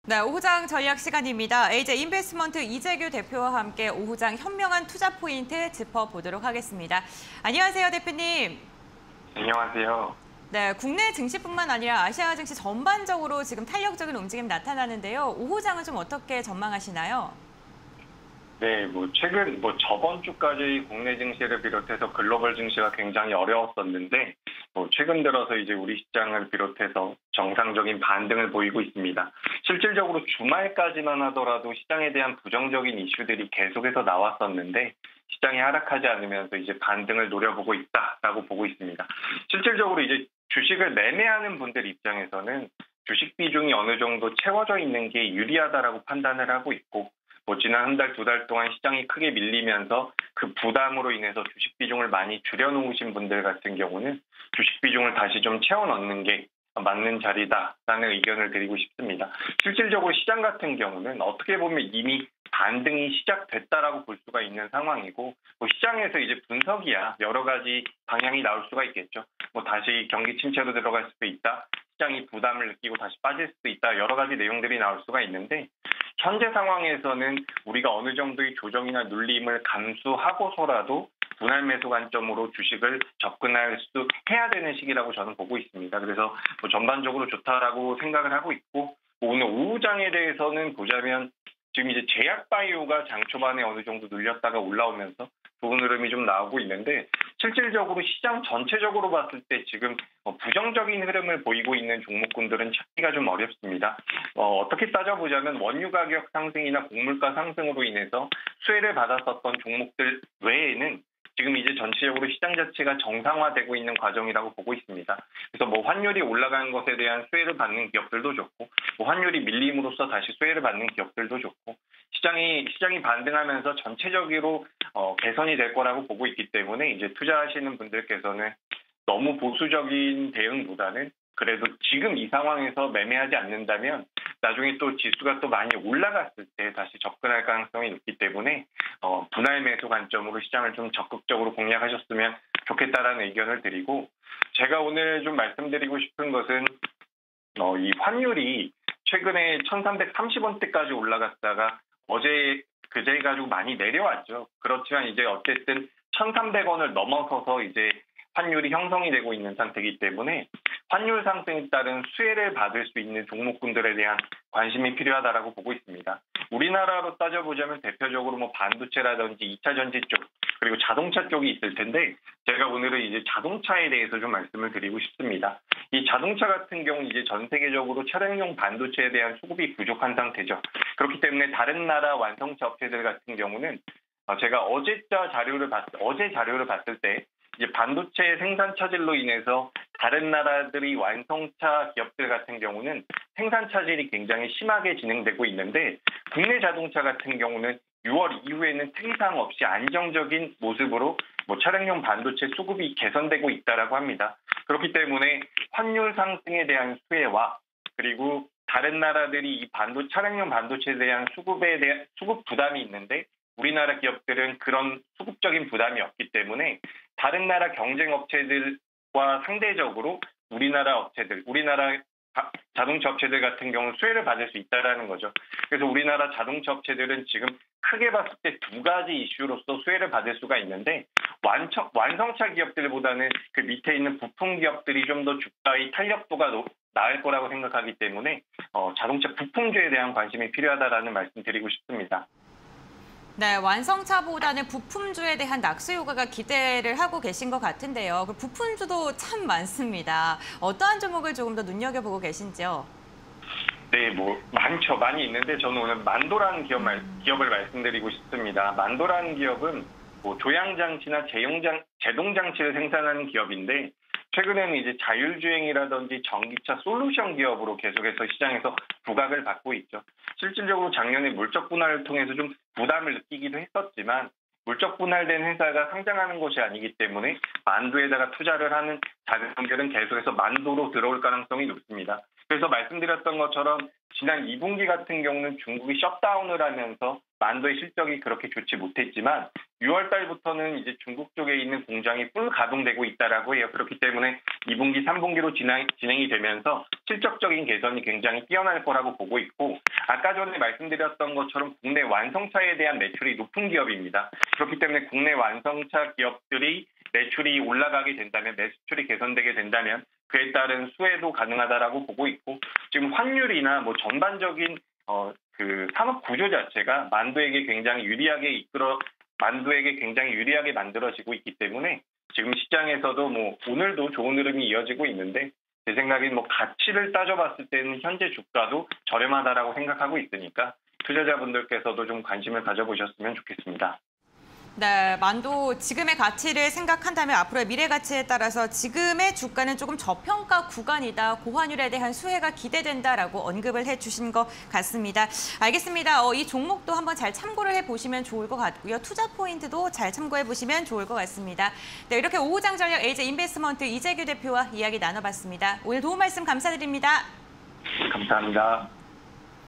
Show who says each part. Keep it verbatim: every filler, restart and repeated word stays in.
Speaker 1: 네, 오후장 전략 시간입니다. 에이제이 인베스트먼트 이재규 대표와 함께 오후장 현명한 투자 포인트 짚어보도록 하겠습니다. 안녕하세요, 대표님.
Speaker 2: 안녕하세요.
Speaker 1: 네, 국내 증시뿐만 아니라 아시아 증시 전반적으로 지금 탄력적인 움직임 나타나는데요. 오후장은 좀 어떻게 전망하시나요?
Speaker 2: 네, 뭐 최근 뭐 저번 주까지 국내 증시를 비롯해서 글로벌 증시가 굉장히 어려웠었는데 뭐 최근 들어서 이제 우리 시장을 비롯해서 정상적인 반등을 보이고 있습니다. 실질적으로 주말까지만 하더라도 시장에 대한 부정적인 이슈들이 계속해서 나왔었는데 시장이 하락하지 않으면서 이제 반등을 노려보고 있다라고 보고 있습니다. 실질적으로 이제 주식을 매매하는 분들 입장에서는 주식 비중이 어느 정도 채워져 있는 게 유리하다라고 판단을 하고 있고 뭐 지난 한 달, 두 달 동안 시장이 크게 밀리면서 그 부담으로 인해서 주식 비중을 많이 줄여놓으신 분들 같은 경우는 주식 비중을 다시 좀 채워 넣는 게 맞는 자리다라는 의견을 드리고 싶습니다. 실질적으로 시장 같은 경우는 어떻게 보면 이미 반등이 시작됐다라고 볼 수가 있는 상황이고 뭐 시장에서 이제 분석이야 여러 가지 방향이 나올 수가 있겠죠. 뭐 다시 경기 침체로 들어갈 수도 있다. 시장이 부담을 느끼고 다시 빠질 수도 있다. 여러 가지 내용들이 나올 수가 있는데 현재 상황에서는 우리가 어느 정도의 조정이나 눌림을 감수하고서라도 분할 매수 관점으로 주식을 접근할 수 해야 되는 시기라고 저는 보고 있습니다. 그래서 뭐 전반적으로 좋다라고 생각을 하고 있고 오늘 오후장에 대해서는 보자면 지금 이제 제약바이오가 장 초반에 어느 정도 눌렸다가 올라오면서 좋은 흐름이 좀 나오고 있는데 실질적으로 시장 전체적으로 봤을 때 지금 부정적인 흐름을 보이고 있는 종목군들은 찾기가 좀 어렵습니다. 어, 어떻게 따져보자면 원유 가격 상승이나 곡물가 상승으로 인해서 수혜를 받았었던 종목들 외에는 지금 이제 전체적으로 시장 자체가 정상화되고 있는 과정이라고 보고 있습니다. 그래서 뭐 환율이 올라가는 것에 대한 수혜를 받는 기업들도 좋고, 뭐 환율이 밀림으로써 다시 수혜를 받는 기업들도 좋고, 시장이 시장이 반등하면서 전체적으로 어, 개선이 될 거라고 보고 있기 때문에 이제 투자하시는 분들께서는 너무 보수적인 대응보다는 그래도 지금 이 상황에서 매매하지 않는다면 나중에 또 지수가 또 많이 올라갔을 때 다시 접근할 가능성이 높기 때문에 어, 분할 매수 관점으로 시장을 좀 적극적으로 공략하셨으면 좋겠다라는 의견을 드리고 제가 오늘 좀 말씀드리고 싶은 것은 어, 이 환율이 최근에 천삼백삼십 원대까지 올라갔다가 어제 그제 가지고 많이 내려왔죠. 그렇지만 이제 어쨌든 천삼백 원을 넘어서서 이제 환율이 형성이 되고 있는 상태이기 때문에 환율 상승에 따른 수혜를 받을 수 있는 종목군들에 대한 관심이 필요하다라고 보고 있습니다. 우리나라로 따져보자면 대표적으로 뭐 반도체라든지 이 차 전지 쪽 그리고 자동차 쪽이 있을 텐데 제가 오늘은 이제 자동차에 대해서 좀 말씀을 드리고 싶습니다. 이 자동차 같은 경우 이제 전 세계적으로 차량용 반도체에 대한 수급이 부족한 상태죠. 그렇기 때문에 다른 나라 완성차 업체들 같은 경우는 제가 어제자 자료를 봤 어제 자료를 봤을 때 이제 반도체 생산 차질로 인해서 다른 나라들이 완성차 기업들 같은 경우는 생산 차질이 굉장히 심하게 진행되고 있는데 국내 자동차 같은 경우는 유월 이후에는 특이사항 없이 안정적인 모습으로 뭐 차량용 반도체 수급이 개선되고 있다라고 합니다. 그렇기 때문에 환율 상승에 대한 수혜와 그리고 다른 나라들이 이 반도 차량용 반도체에 대한 수급에 대한 수급 부담이 있는데 우리나라 기업들은 그런 수급적인 부담이 없기 때문에 다른 나라 경쟁 업체들과 상대적으로 우리나라 업체들, 우리나라 자동차 업체들 같은 경우는 수혜를 받을 수 있다는 거죠. 그래서 우리나라 자동차 업체들은 지금 크게 봤을 때 두 가지 이슈로서 수혜를 받을 수가 있는데 완성, 완성차 기업들보다는 그 밑에 있는 부품 기업들이 좀 더 주가의 탄력도가 높, 나을 거라고 생각하기 때문에 어, 자동차 부품주에 대한 관심이 필요하다라는 말씀 드리고 싶습니다.
Speaker 1: 네, 완성차보다는 부품주에 대한 낙수 효과가 기대를 하고 계신 것 같은데요. 그 부품주도 참 많습니다. 어떠한 종목을 조금 더 눈여겨보고 계신지요?
Speaker 2: 네, 뭐 많죠. 많이 있는데 저는 오늘 만도라는 기업 말, 기업을 말씀드리고 싶습니다. 만도라는 기업은 뭐 조향장치나 제용장, 제동장치를 생산하는 기업인데 최근에는 이제 자율주행이라든지 전기차 솔루션 기업으로 계속해서 시장에서 부각을 받고 있죠. 실질적으로 작년에 물적 분할을 통해서 좀 부담을 느끼기도 했었지만 물적 분할된 회사가 상장하는 것이 아니기 때문에 만도에다가 투자를 하는 자금들은 계속해서 만도로 들어올 가능성이 높습니다. 그래서 말씀드렸던 것처럼 지난 이 분기 같은 경우는 중국이 셧다운을 하면서 만도의 실적이 그렇게 좋지 못했지만 유월 달부터는 이제 중국 쪽에 있는 공장이 풀 가동되고 있다라고 해요. 그렇기 때문에 이 분기, 삼 분기로 진행, 진행이 되면서 실적적인 개선이 굉장히 뛰어날 거라고 보고 있고, 아까 전에 말씀드렸던 것처럼 국내 완성차에 대한 매출이 높은 기업입니다. 그렇기 때문에 국내 완성차 기업들이 매출이 올라가게 된다면, 매출이 개선되게 된다면 그에 따른 수혜도 가능하다라고 보고 있고, 지금 환율이나 뭐 전반적인 어, 그 산업 구조 자체가 만두에게 굉장히 유리하게 이끌어 만두에게 굉장히 유리하게 만들어지고 있기 때문에 지금 시장에서도 뭐 오늘도 좋은 흐름이 이어지고 있는데, 제 생각엔 뭐 가치를 따져봤을 때는 현재 주가도 저렴하다라고 생각하고 있으니까 투자자분들께서도 좀 관심을 가져보셨으면 좋겠습니다.
Speaker 1: 네, 만두 지금의 가치를 생각한다면 앞으로의 미래 가치에 따라서 지금의 주가는 조금 저평가 구간이다. 고환율에 대한 수혜가 기대된다라고 언급을 해주신 것 같습니다. 알겠습니다. 어, 이 종목도 한번 잘 참고를 해보시면 좋을 것 같고요. 투자 포인트도 잘 참고해보시면 좋을 것 같습니다. 네, 이렇게 오후장 전략 에이제이 인베스트먼트 이재규 대표와 이야기 나눠봤습니다. 오늘 도움 말씀 감사드립니다.
Speaker 2: 감사합니다.